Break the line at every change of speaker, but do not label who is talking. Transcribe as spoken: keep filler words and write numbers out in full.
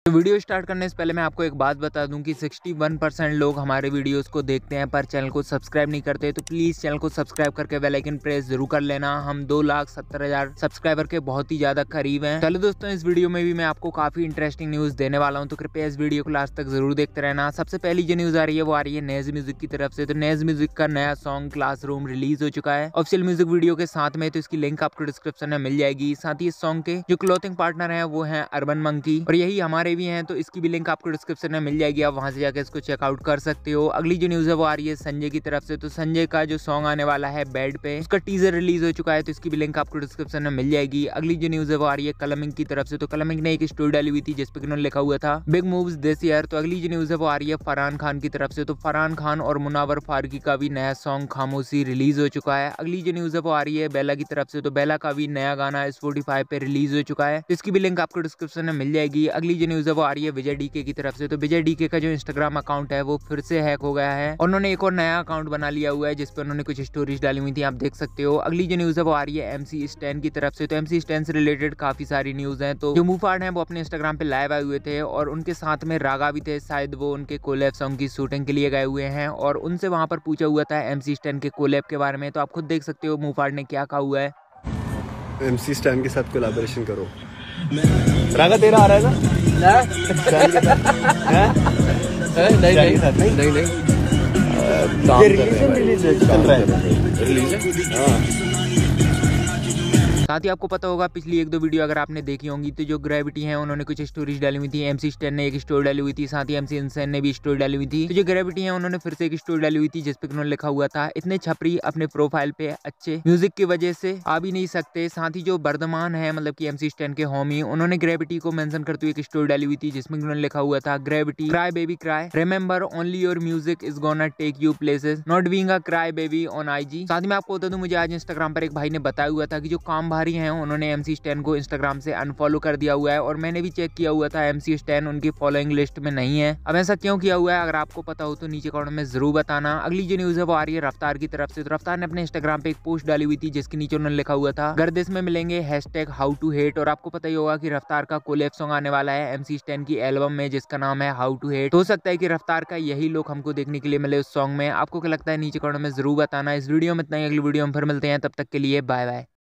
तो video start करने से पहले मैं आपको एक बात बता दूं कि इकसठ परसेंट लोग हमारे वीडियोस को देखते हैं पर चैनल को सब्सक्राइब नहीं करते, तो प्लीज चैनल को सब्सक्राइब करके बेल आइकन प्रेस जरूर कर लेना। हम दो लाख सत्तर हजार सब्सक्राइबर के बहुत ही ज्यादा करीब हैं। चलो दोस्तों, इस वीडियो में भी मैं आपको काफी इंटरेस्टिंग न्यूज देने वाला हूँ, तो कृपया इस वीडियो को लास्ट तक जरूर देखते रहना। सबसे पहली जो न्यूज आ रही है वो आ रही है नेज म्यूजिक की तरफ से। तो नेज म्यूजिक का नया सॉन्ग क्लासरूम रिलीज हो चुका है ऑफिशियल म्यूजिक वीडियो के साथ में, तो इसकी लिंक आपको डिस्क्रिप्शन में मिल जाएगी। साथ ही इस सॉन्ग के जो क्लोथिंग पार्टनर है वो है अर्बन मंकी, और यही हमारे भी हैं, तो इसकी भी लिंक आपको डिस्क्रिप्शन में मिल जाएगी, आप वहां से जाकर इसको चेकआउट कर सकते हो। अगली जो न्यूज है वो आ रही है संजय की तरफ से। तो संजय का जो सॉन्ग आने वाला है बेड पे, उसका टीजर रिलीज हो चुका है, तो इसकी भी लिंक आपको डिस्क्रिप्शन में मिल जाएगी। अगली जो न्यूज है वो आ रही है कलमिंग की तरफ से। तो कलमिंग ने एक स्टोरी डाली हुई थी जिसपे उन्होंने लिखा हुआ था बिग मूव्स दिस ईयर। तो अगली जो न्यूज है वो आ रही है फरहान खान की तरफ से। तो फरहान खान और मुनावर फारूकी का भी नया सॉन्ग खामोशी रिलीज हो चुका है। अगली जो न्यूज है वो आ रही है बेला की तरफ से। तो बेला का भी नया गाना स्पॉटिफाई पे रिलीज हो चुका है, तो इसकी भी लिंक आपको डिस्क्रिप्शन में मिल जाएगी। अगली जो न्यूज है वो आ रही है विजय डीके की तरफ से। तो विजय डीके का जो इंस्टाग्राम अकाउंट है वो फिर से हैक हो गया है, उन्होंने एक और नया अकाउंट बना लिया हुआ है जिसपे उन्होंने कुछ स्टोरीज डाली हुई थी, आप देख सकते हो। अगली जो न्यूज है वो आ रही है एमसी स्टैन की तरफ से। तो एमसी स्टैन से रिलेटेड काफी सारी न्यूज है। तो जो मूफार्ड है वो अपने इंस्टाग्राम पे लाइव आए हुए थे और उनके साथ में रागा भी थे, शायद वो उनके कोलैब सॉन्ग की शूटिंग के लिए गए हुए हैं, और उनसे वहां पर पूछा हुआ था एमसी स्टैन के कोलैब के बारे में। तो आप खुद देख सकते हो मूफार्ड ने क्या कहा हुआ है।
एमसी स्टैन के साथ कोलैबोरेशन करो। रागा तेरा आ रहा है ना? नहीं नहीं नहीं नहीं नहीं रिलीज चल रहा है रिलीज। हाँ,
साथ ही आपको पता होगा पिछली एक दो वीडियो अगर आपने देखी होंगी तो जो ग्रेविटी है उन्होंने कुछ स्टोरीज डाली हुई थी, एमसी स्टैन ने एक स्टोरी डाली हुई थी, साथ ही एमसी इनसेन ने भी स्टोरी डाली हुई थी। तो जो ग्रेविटी है उन्होंने फिर से एक स्टोरी डाली हुई थी जिसपे उन्होंने लिखा हुआ था इतने छपरी अपने प्रोफाइल पे अच्छे म्यूजिक की वजह से आ भी नहीं सकते। साथ ही जो वर्धमान है मतलब की एमसी स्टैन के होमी, उन्होंने ग्रेविटी को मेंशन करते हुए एक स्टोरी डाली हुई थी जिसमें उन्होंने लिखा हुआ था gravity cry baby cry remember only your music is gonna take you places not being a cry baby on IG. साथ ही मैं आपको बता दूं, मुझे आज इंस्टाग्राम पर एक भाई ने बताया हुआ था कि जो काम भारी है उन्होंने एमसी स्टैन को इंस्टाग्राम से अनफॉलो कर दिया हुआ है, और मैंने भी चेक किया हुआ था एमसी स्टैन उनकी फॉलोइंग लिस्ट में नहीं है। अब ऐसा क्यों किया हुआ है, अगर आपको पता हो तो नीचे कमेंट में जरूर बताना। अगली जो न्यूज है वो आ रही है रफ्तार की तरफ से। तो रफ्तार ने अपने इंस्टाग्राम पे एक पोस्ट डाली हुई थी जिसके नीचे उन्होंने लिखा हुआ था गर्दिश में मिलेंगे हैशटैग हाउ टू हेट। और आपको पता ही होगा कि रफ्तार का कोलैब सॉन्ग आने वाला है एमसी स्टैन की एल्बम में जिसका नाम है हाउ टू हेट। हो सकता है कि रफ्तार का यही लुक हमको देखने के लिए मिले उस सॉन्ग में। आपको क्या लगता है नीचे कमेंट में जरूर बताना। इस वीडियो में इतना ही, अगली वीडियो में फिर मिलते हैं, तब तक के लिए बाय बाय।